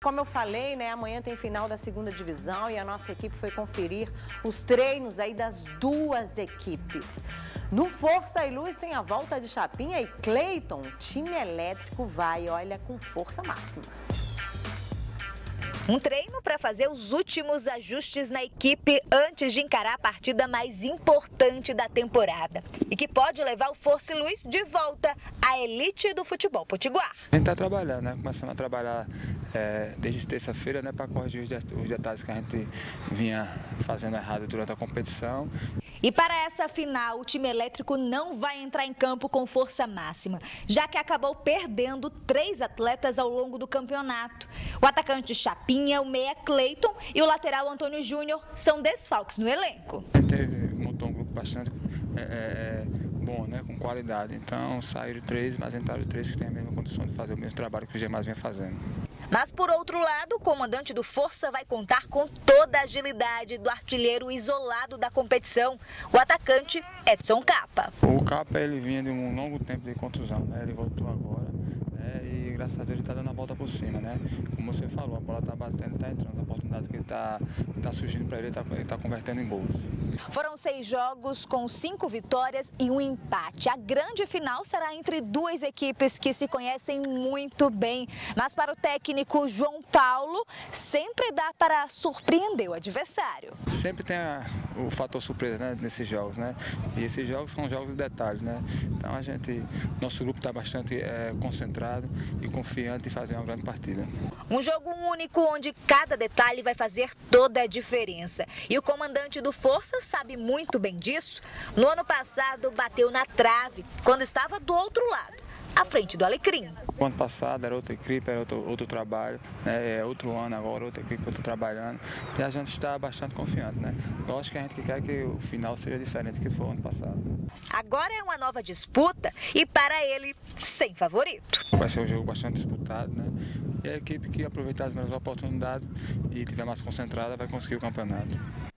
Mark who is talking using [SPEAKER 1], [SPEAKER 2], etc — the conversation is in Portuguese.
[SPEAKER 1] como eu falei, né, amanhã tem final da segunda divisão e a nossa equipe foi conferir os treinos aí das duas equipes. No Força e Luz tem a volta de Chapinha e Cleiton, time elétrico vai, olha, com força máxima.
[SPEAKER 2] Um treino para fazer os últimos ajustes na equipe antes de encarar a partida mais importante da temporada. E que pode levar o Força e Luz de volta à elite do futebol potiguar.
[SPEAKER 3] A gente está trabalhando, né? Começando a trabalhar desde terça-feira, né? Para corrigir os detalhes que a gente vinha fazendo errado durante a competição.
[SPEAKER 2] E para essa final, o time elétrico não vai entrar em campo com força máxima, já que acabou perdendo 3 atletas ao longo do campeonato. O atacante Chapinha, o meia Cleiton e o lateral Antônio Júnior são desfalques no elenco.
[SPEAKER 3] A gente montou um grupo bastante bom, né? Com qualidade. Então saíram 3, mas entraram 3 que têm a mesma condição de fazer o mesmo trabalho que o G+ vem fazendo.
[SPEAKER 2] Mas, por outro lado, o comandante do Força vai contar com toda a agilidade do artilheiro isolado da competição, o atacante Edson Capa.
[SPEAKER 3] O Capa, ele vinha de um longo tempo de contusão, né? Ele voltou agora, né? E graças a Deus ele está dando a volta por cima, né? Como você falou, a bola está batendo, está entrando, as oportunidades que ele está surgindo para ele, ele está convertendo em gols.
[SPEAKER 2] Foram 6 jogos com 5 vitórias e 1 empate. A grande final será entre 2 equipes que se conhecem muito bem. Mas para o técnico João Paulo, sempre dá para surpreender o adversário.
[SPEAKER 3] Sempre tem o fator surpresa, né, nesses jogos, né? E esses jogos são jogos de detalhes, né? Então nosso grupo está bastante concentrado e confiante em fazer uma grande partida.
[SPEAKER 2] Um jogo único onde cada detalhe vai fazer toda a diferença. E o comandante do Força sabe muito bem disso. No ano passado bateu na trave, quando estava do outro lado, à frente do Alecrim.
[SPEAKER 3] O ano passado era outra equipe, era outro trabalho, né? É outro ano agora, outra equipe que eu estou trabalhando. E a gente está bastante confiante, né? Lógico que a gente quer que o final seja diferente do que foi o ano passado.
[SPEAKER 2] Agora é uma nova disputa e para ele, sem favorito.
[SPEAKER 3] Vai ser um jogo bastante disputado, né? E a equipe que aproveitar as melhores oportunidades e estiver mais concentrada vai conseguir o campeonato.